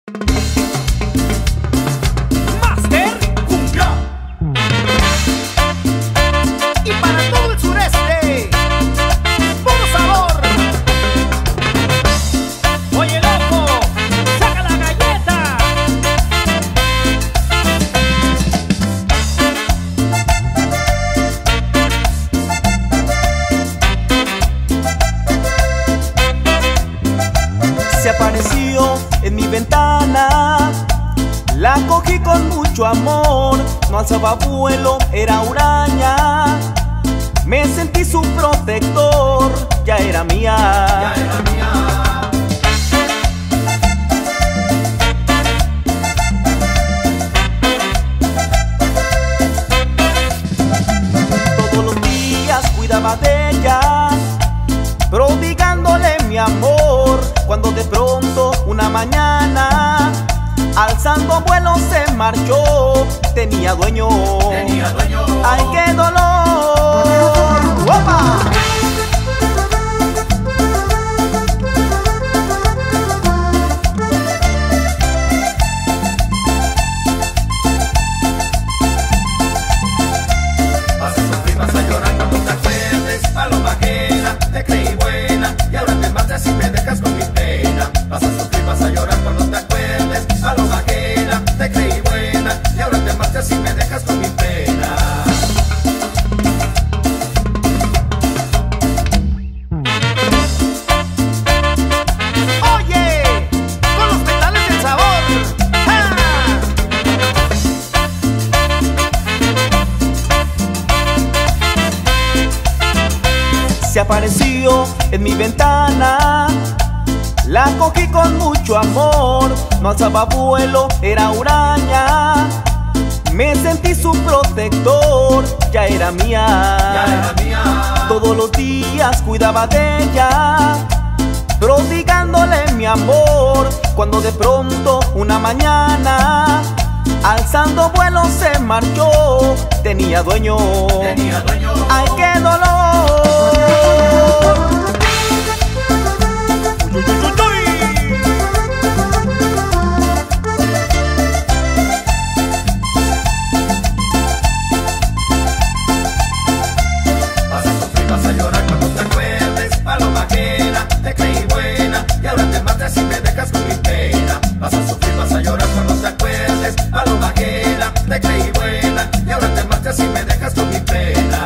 Master Cumbia. Y para todo el sureste, puro sabor. Oye loco, saca la galleta. Se apareció en mi ventana, la cogí con mucho amor, no alzaba vuelo, era huraña. Me sentí su protector, ya era mía. Ya era mía. Todos los días cuidaba de ella, prodigándole mi amor, cuando de pronto una mañana, alzando vuelo se marchó. Tenía dueño, Tenía dueño. ¡ay, qué dolor! ¡Opa! Vas a sufrir, vas a llorar cuando te acuerdes. Paloma ajena, te creí buena y ahora te marchas y me dejas con mi pena. Vas a sufrir, vas a llorar cuando te acuerdes. Paloma ajena, te creí buena y ahora te marchas y me dejas con mi pena. Oye, con los metales del sabor. ¡Ja! Se apareció en mi ventana, la cogí con mucho amor, no alzaba vuelo, era huraña. Me sentí su protector, ya era mía. Ya era mía. Todos los días cuidaba de ella, prodigándole mi amor, cuando de pronto una mañana, alzando vuelo se marchó. Tenía dueño, Tenía dueño. ¡ay, qué dolor! Uy, uy, uy, uy, uy. Vas a sufrir, vas a llorar cuando te acuerdes. Paloma ajena, te creí buena y ahora te marchas y me dejas con mi pena. Vas a sufrir, vas a llorar cuando te acuerdes. Paloma ajena, te creí buena y ahora te marchas y me dejas con mi pena.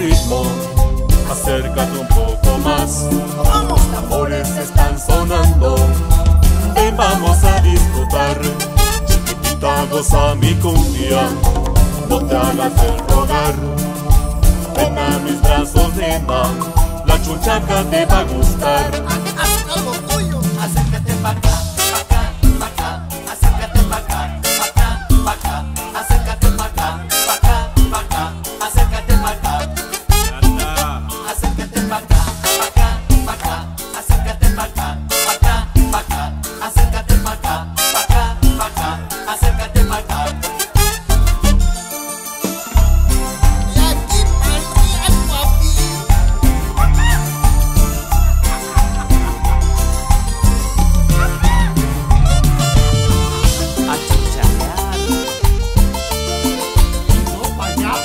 ritmo, acércate un poco más. Vamos, tambores están sonando, ven vamos a disfrutar. Chiquitita goza mi cumbia, no te hagas de rogar. Ven a mis brazos nena, la chunchaca te va a gustar. Haz algo tuyo. Acércate pa' acá, pa' acá, pa' acá. Acércate pa' acá, pa' acá, pa' acá. Acércate pa' acá, pa' acá, pa' acá. Acércate pa' acá. Acércate pa' acá, pa' acá, pa' acá. Acércate pa' acá, pa' acá, pa' acá. Acércate pa' acá, pa' acá, pa' acá. Acércate pa' acá. Y aquí para el papi. A chicharear. No pa' allá.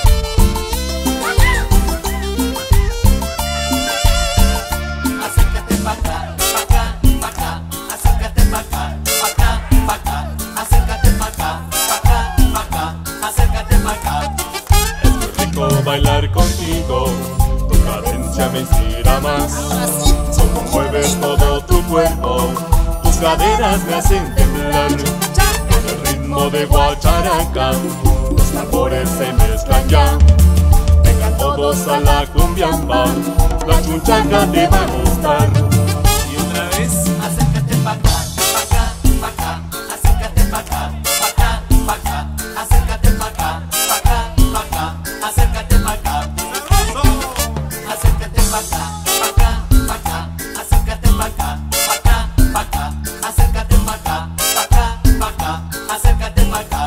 Acércate pa' acá, pa' acá, pa' acá. Acércate pa' acá, pa' acá, pa' acá. Acércate pa' acá, pa' acá, pa' acá. Acércate pa' acá. Es muy rico bailar contigo, tu cadencia me inspira más. Como mueves todo tu cuerpo, tus caderas me hacen temblar. Con el ritmo de guacharaca, los tambores se mezclan ya. Vengan todos a la cumbiamba, la chunchaca te va a gustar. Y otra vez. Acércate pa' acá, pa' acá, pa' acá. Acércate pa' acá, pa' acá, pa' acá. Acércate pa' acá, pa' acá, pa' acá. Acércate pa' acá. Acércate pa' acá, pa' acá, pa' acá. Acércate pa' acá, pa' acá, pa' acá. Acércate pa' acá, pa' acá, pa' acá. Acércate pa' acá.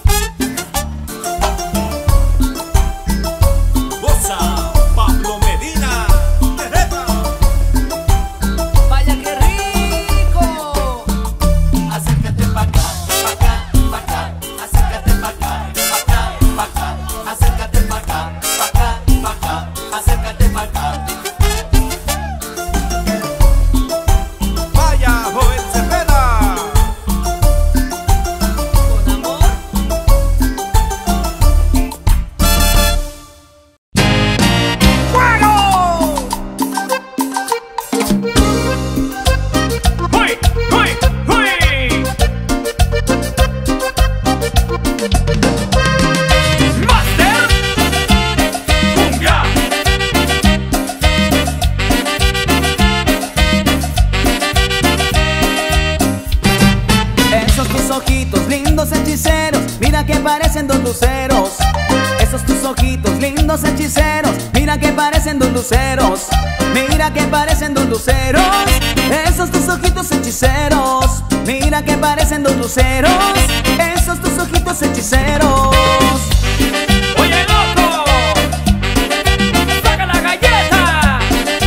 Goza, Pablo Medina. Vaya que rico. Acércate pa' acá, pa' acá, pa' acá. Acércate pa' acá, pa' acá, pa' acá. Acércate pa' acá, pa' acá, pa' acá. Acércate pa' acá. Vaya, Joel Cepeda. Con amor. ¡Fuego! ¡Huy! ¡Huy! ¡Huy! ¡Master! ¡Cumbia! Esos tus ojitos lindos hechiceros, mira que parecen dos luceros. Esos tus ojitos lindos hechiceros, mira que parecen dos luceros. Mira que parecen dos luceros. Esos tus ojitos hechiceros, mira que parecen dos luceros. Esos tus ojitos hechiceros. ¡Oye, loco! ¡Saca la galleta!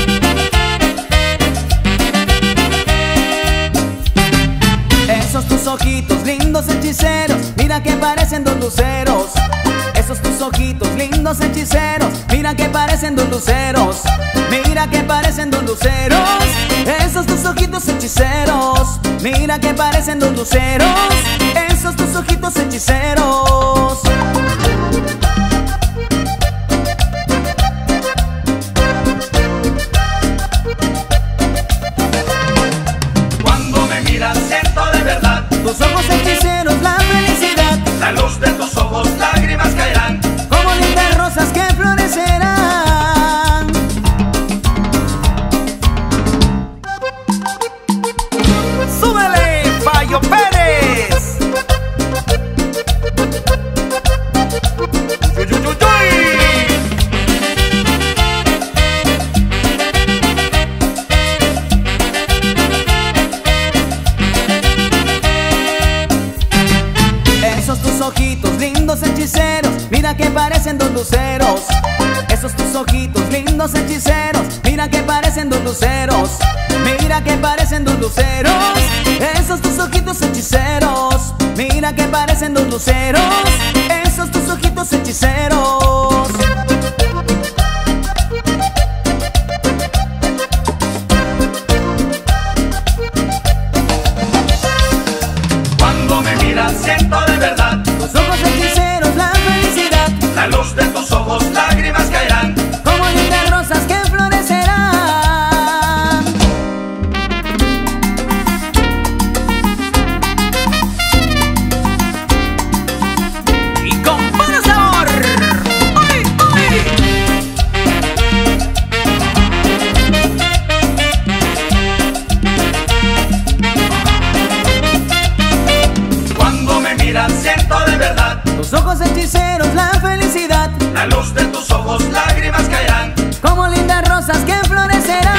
Esos tus ojitos lindos hechiceros, mira que parecen dos luceros. Esos tus ojitos lindos hechiceros, mira que parecen dos luceros. Mira que parecen dos luceros. Esos tus ojitos hechiceros, mira que parecen dos luceros. Esos tus ojitos hechiceros. Cuando me miras siento de verdad Tus ojos hechiceros, la felicidad, la luz de tus ojos, lágrimas caerán. como lindas rosas que florecerán. ¡Súbele, Bayo Pérez! ¡Yuy, yuy, yuy, yuy! Esos tus ojitos lindos hechiceros, mira que parecen dos luceros. Esos tus ojitos lindos hechiceros, mira que parecen dos luceros. Mira que parecen dos luceros. Esos tus ojitos hechiceros, mira que parecen dos luceros. Esos tus ojitos hechiceros. Cuando me miras siento de verdad Tus ojos hechiceros, la felicidad, la luz de tus ojos, lágrimas caerán. como rosas que florecerán.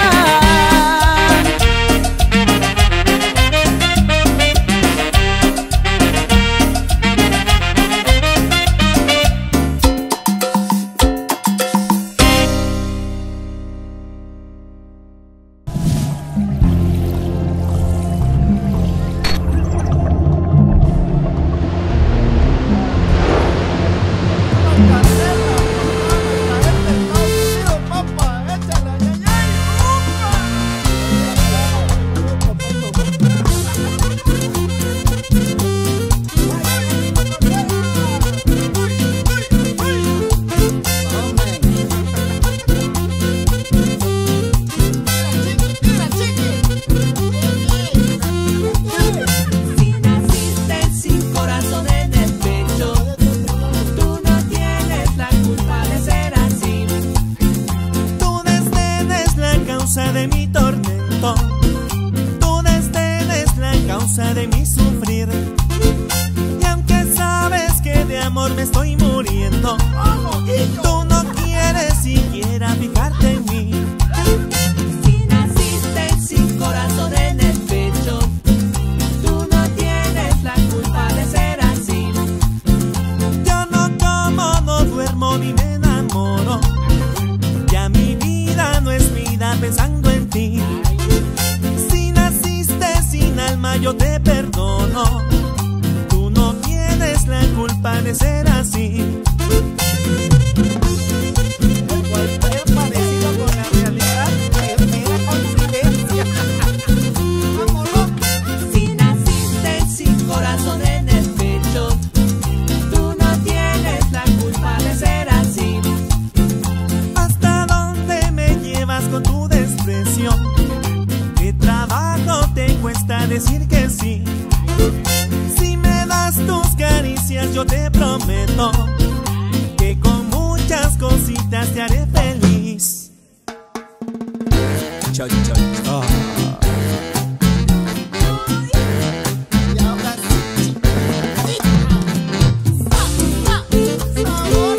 De mi tormento, tu desdén es la causa de mi sufrir. Y aunque sabes que de amor me estoy muriendo, tú no quieres siquiera fijarte en mí. Si naciste sin corazón en el pecho, tú no tienes la culpa de ser así. Yo no como, no duermo ni me enamoro. Ya mi vida no es vida pensando en ti. Si naciste sin alma yo te perdono. Tú no tienes la culpa de ser así. Cualquier parecido con la realidad es mera coincidencia. Si naciste sin corazón en el pecho, tú no tienes la culpa de ser así. ¿Hasta dónde me llevas con tu desprecio? ¿Qué trabajo te cuesta decir que sí? Si me das tus caricias yo te prometo que con muchas cositas te haré feliz. Y ahora sí, sabor.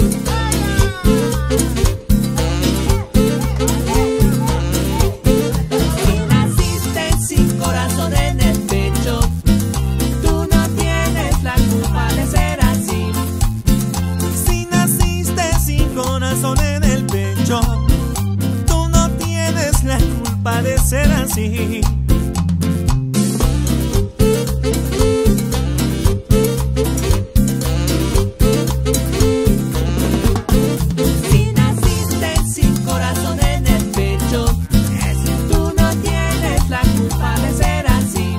Si naciste sin corazón en el pecho, tú no tienes la culpa de ser así. Si naciste sin corazón en el pecho, tú no tienes la culpa de ser así. Si naciste sin corazón en el pecho, tú no tienes la culpa de ser así.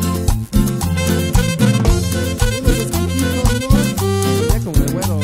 Ya con el güero.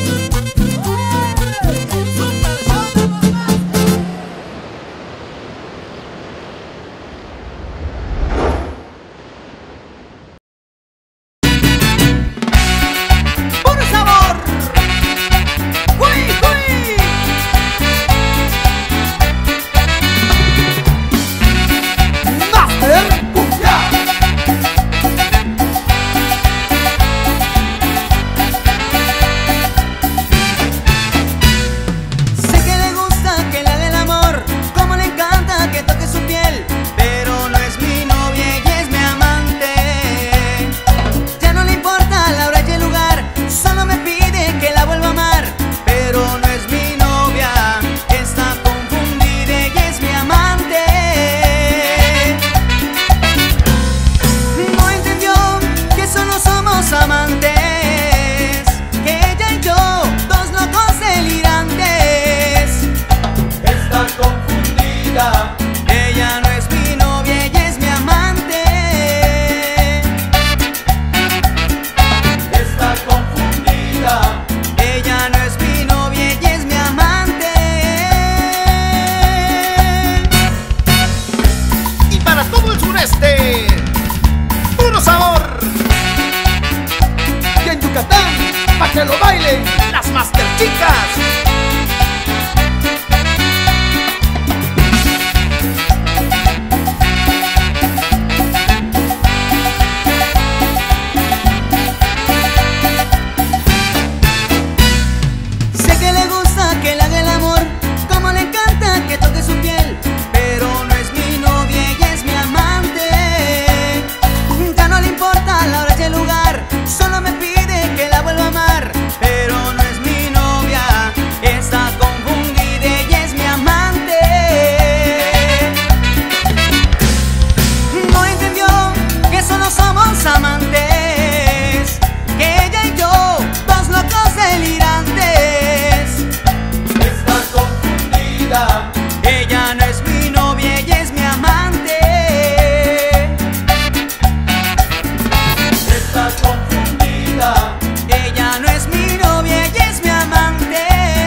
Ella no es mi novia, ella es mi amante. Estás confundida. Ella no es mi novia, ella es mi amante.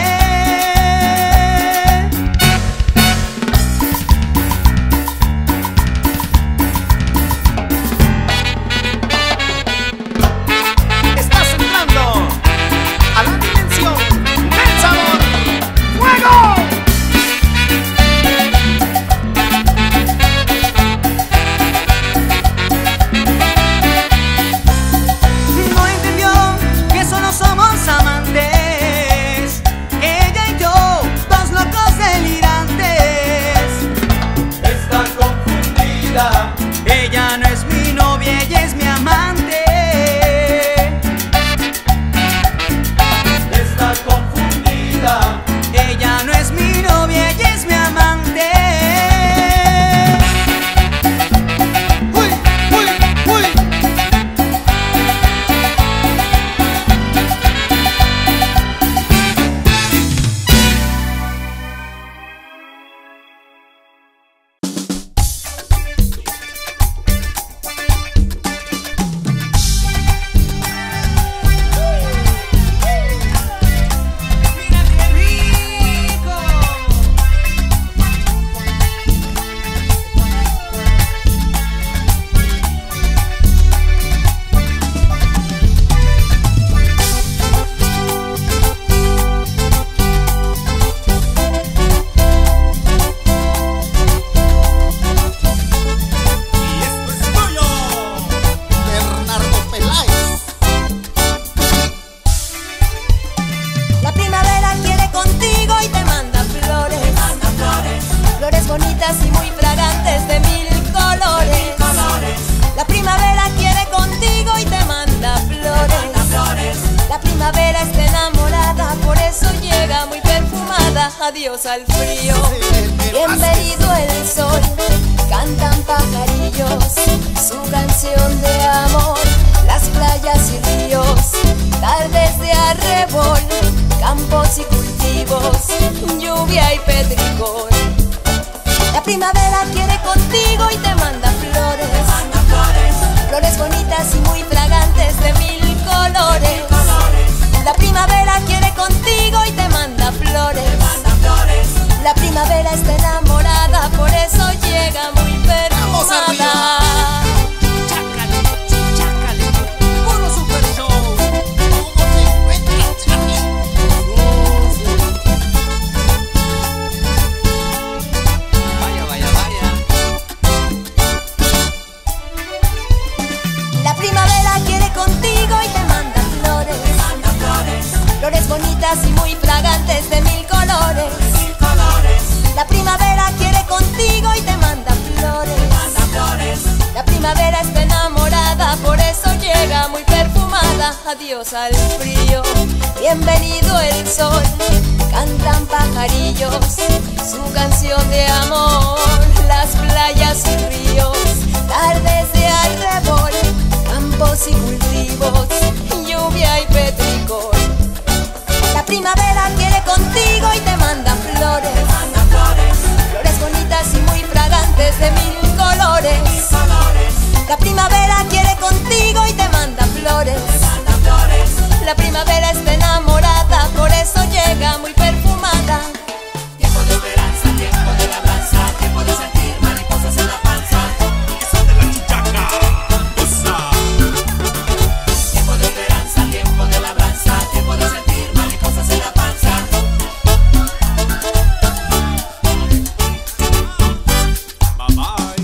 Estás entrando a la dimensión del sabor. ¡Fuego! No entendió que solo somos amantes, ella y yo, dos locos delirantes. Estás confundida. Ella no es mi novia, ella es mi amante. Estás confundida. Ella no es mi novia, ella es mi amante. ¡Uy, uy, uy! Y esto es tuyo, Bernardo Peláez. La primavera quiere contigo y te manda flores. Flores bonitas y muy fragantes de mil colores. La primavera quiere contigo y te manda flores. La primavera está enamorada, por eso llega muy perfumada. Adiós al frío, bienvenido el sol. Cantan pajarillos su canción de amor. Las playas y ríos, tardes de arrebol, campos y cultivos, lluvia y petricor. La primavera quiere contigo y te manda flores. Flores bonitas y muy fragantes de mil colores. La primavera quiere contigo y te manda flores. La primavera está enamorada, por eso llega muy perfumada. Chácale, chácale, puro super show. ¿Cómo te encuentras, Charlie? Vaya, vaya, vaya. La primavera quiere contigo y te manda flores. Flores bonitas y muy fragantes de mil colores. La primavera quiere contigo y te manda flores. La primavera está enamorada, por eso llega muy perfumada. Adiós al frío, bienvenido el sol. Cantan pajarillos su canción de amor. Las playas y ríos, tardes de arrebol, campos y cultivos, lluvia y petricor. La primavera quiere contigo y te manda flores. Flores bonitas y muy fragantes de mil colores. La primavera quiere contigo y te manda flores. La primavera está enamorada, por eso llega muy perfumada. Tiempo de esperanza, tiempo de labranza, tiempo de sentir mariposas en la panza. Esa de la chichaca. Usa. Tiempo de esperanza, tiempo de labranza, tiempo de sentir mariposas en la panza. Bye bye.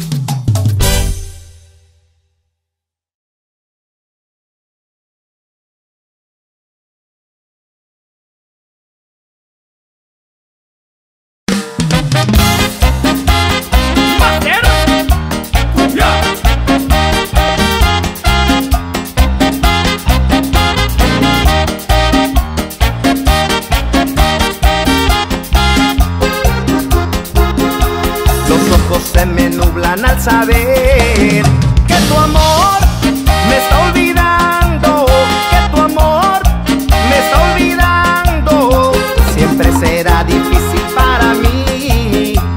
al saber que tu amor me está olvidando, que tu amor me está olvidando. Siempre será difícil para mí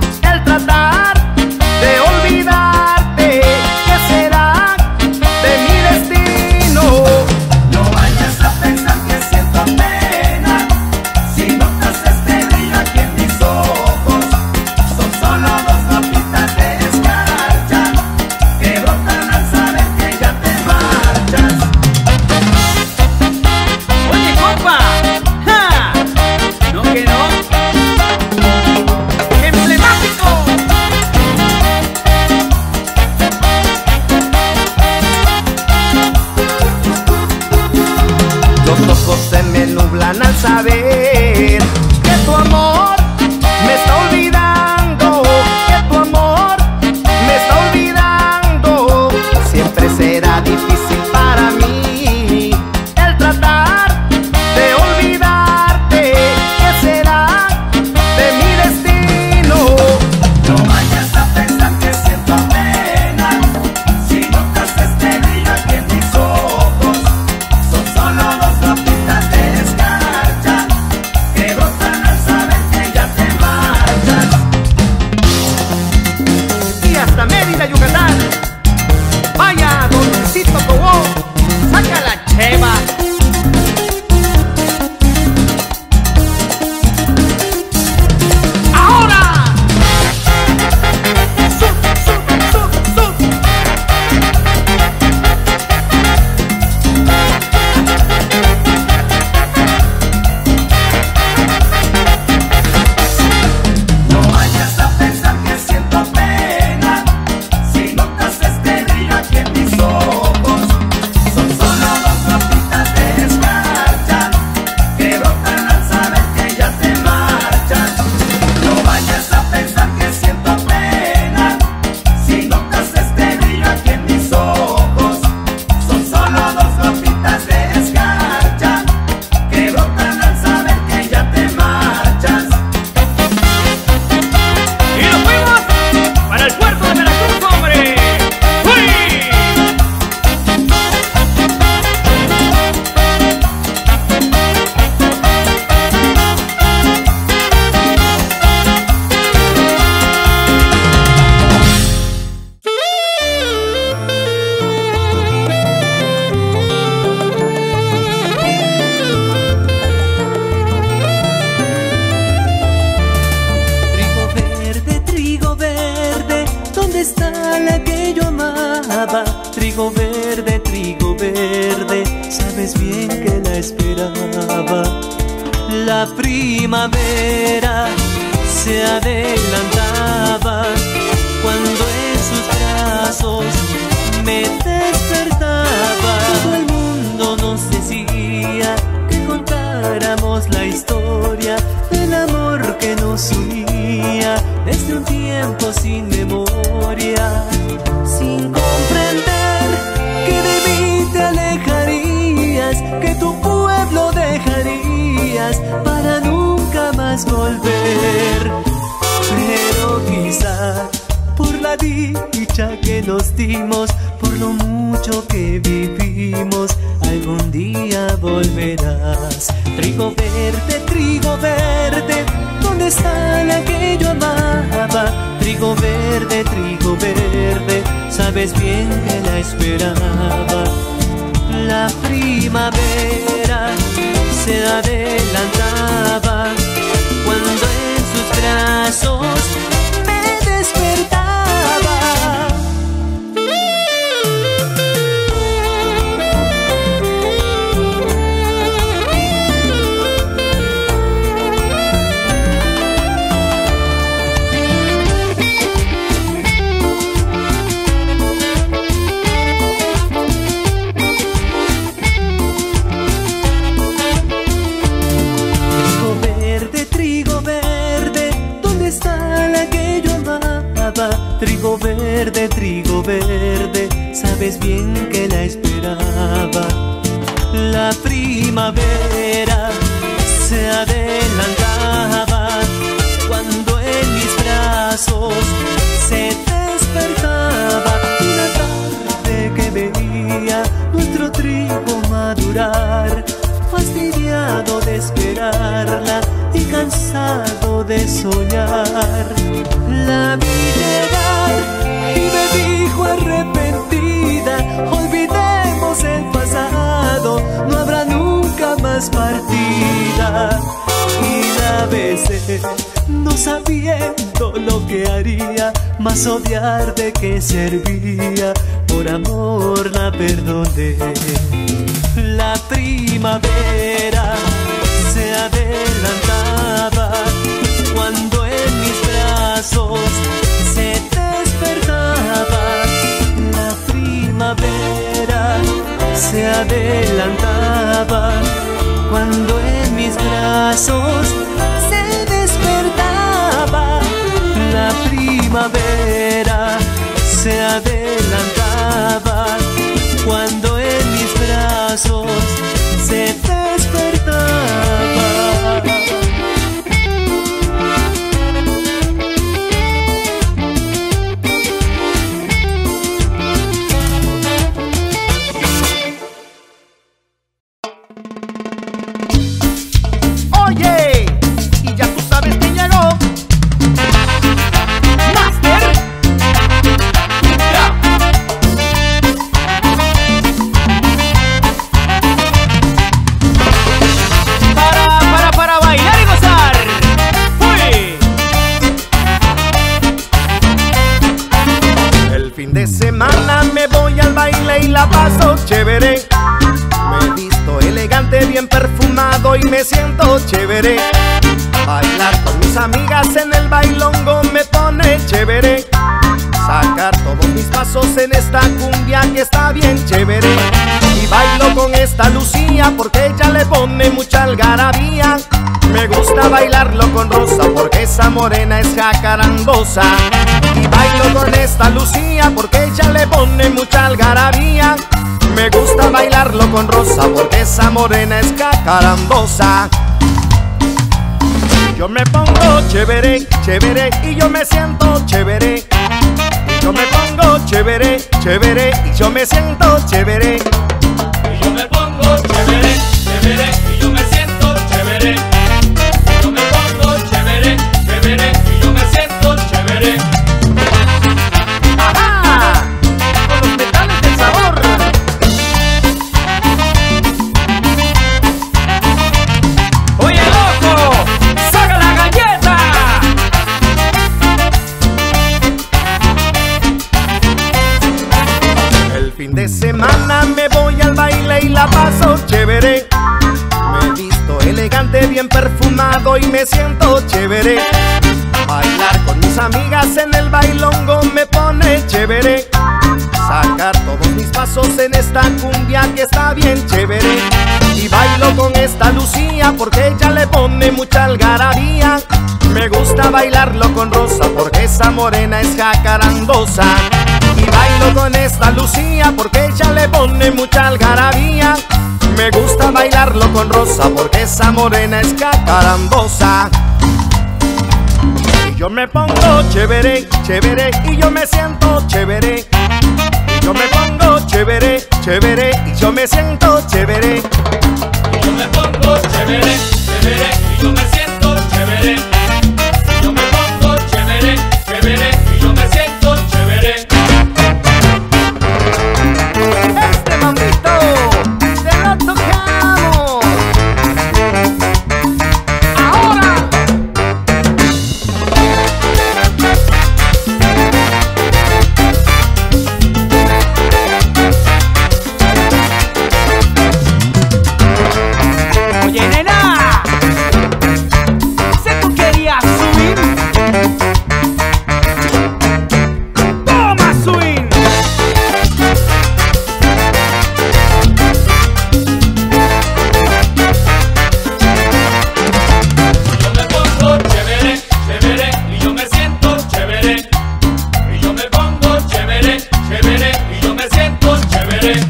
trigo verde, sabes bien que la esperaba. La primavera se adelantaba cuando en sus brazos me despertaba. Todo el mundo nos decía que contáramos la historia del amor que nos unía desde un tiempo sin memoria. Sin comprender que de mí te alejarías, que tu pueblo dejarías para nunca más volver. Pero quizá por la dicha que nos dimos, por lo mucho que vivimos, algún día volverás. Trigo verde, ¿dónde está la que yo amaba? Trigo verde, sabes bien que la esperaba. La primavera se adelantaba cuando en sus brazos me despertaba. Trigo verde, sabes bien que la esperaba. La primavera se adelantaba cuando en mis brazos se despertaba. Una tarde que veía nuestro trigo madurar, fastidiado de esperarla y cansado de soñar, la vi llegar y me dijo arrepentida: olvidemos el pasado, no habrá nunca más partida. Y la besé, no sabiendo lo que haría, más odiar de qué servía, por amor la perdoné. La primavera se adelantaba cuando en mis brazos se despertaba. La primavera se adelantaba cuando en mis brazos se despertaba. La primavera se adelantaba cuando en mis brazos se despertaba. Oye, y ya tú sabes quién llegó. Master. Para bailar y gozar. ¡Uy! El fin de semana me voy al baile y la paso chévere. Me he visto elegante, bien perfumado y me siento chévere. Bailar con mis amigas en el bailongo me pone chévere. Sacar todos mis pasos en esta cumbia que está bien chévere. Y bailo con esta Lucía porque ella le pone mucha algarabía. Me gusta bailarlo con Rosa porque esa morena es jacarandosa. Y bailo con esta Lucía porque ella le pone mucha algarabía. Me gusta bailarlo con Rosa porque esa morena es jacarandosa. Yo me pongo chévere, chévere y yo me siento chévere. Y yo me pongo chévere, chévere y yo me siento chévere. Y yo me pongo chévere, chévere y yo me siento chévere. Y yo me pongo chévere, chévere y yo me siento chévere. ¡Ajá! Con los metales del sabor. ¡Oye, loco! ¡Saca la galleta! El fin de perfumado y me siento chévere. Bailar con mis amigas en el bailongo me pone chévere. Sacar todos mis pasos en esta cumbia que está bien chévere. Y bailo con esta Lucía porque ella le pone mucha algarabía. Me gusta bailarlo con Rosa porque esa morena es jacarandosa. Y bailo con esta Lucía porque ella le pone mucha algarabía. Me gusta bailarlo con Rosa porque esa morena es jacarandosa. Y yo me pongo chévere, chévere, y yo me siento chévere. Y yo me pongo chévere, chévere, y yo me siento chévere. Y yo me pongo chévere, chévere, y yo me siento chévere. Y yo me pongo chévere, chévere, y yo me siento chévere. Este mambito se lo tocamos. Ahora. Oye, nena, si tú querías swing, toma swing. Yo me pongo chévere, chévere, y yo me siento chévere. Y yo me pongo chévere, chévere, y yo me siento chévere.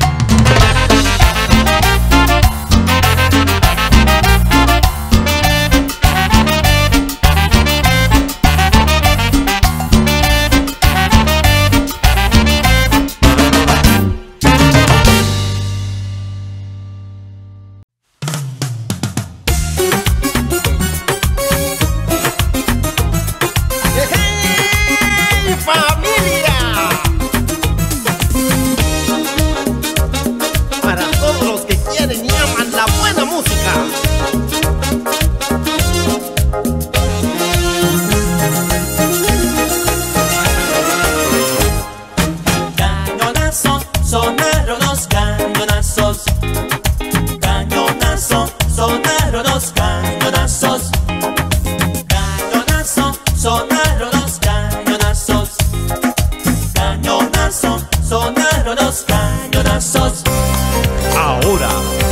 ¡Hey, familia! Para todos los que quieren y aman la buena música. Cañonazo, sonaron los cañonazos. Cañonazo, sonaron los cañonazos. Cañonazo, sonaron los cañonazos. Cañonazo, sonaron los cañonazos. Ahora.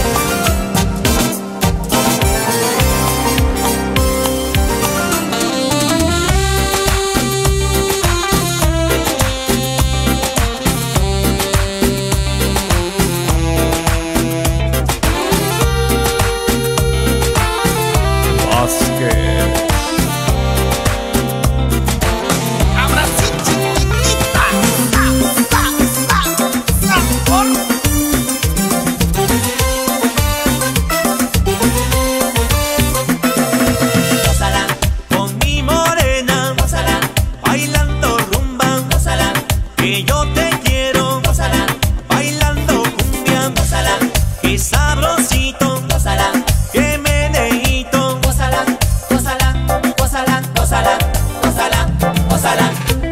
Ahora sí, chiquitita. Sabor. Gózala con mi morena. Gózala bailando rumba. Gózala que yo te quiero. Gózala bailando cumbia. Gózala que sabrosito. Gózala que meneíto. Gózala, gózala, gózala, gózala, gózala, gózala.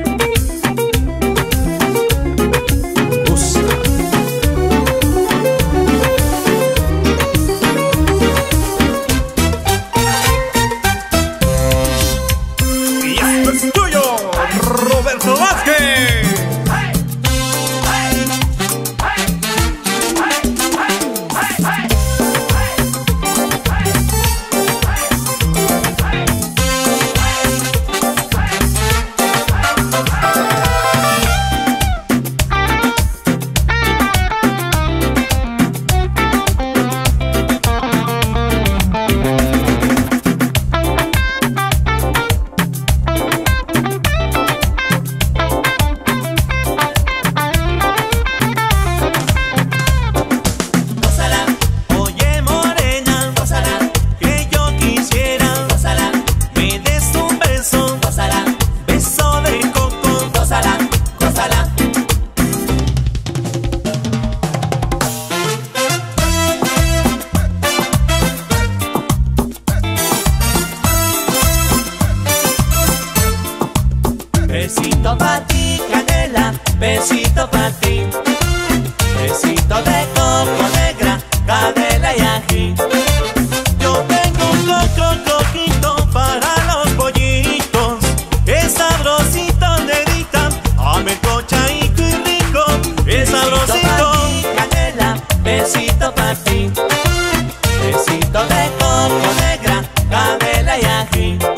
Y esto es tuyo, Roberto Vázquez. Gózala, oye morena. Gózala que yo quisiera. Gózala, me des un beso. Gózala, beso de coco. Gózala, gózala. Besito pa' ti, canela, besito pa' ti. Besito de coco negra, canela y ají. Yo tengo un coco coquito viaje.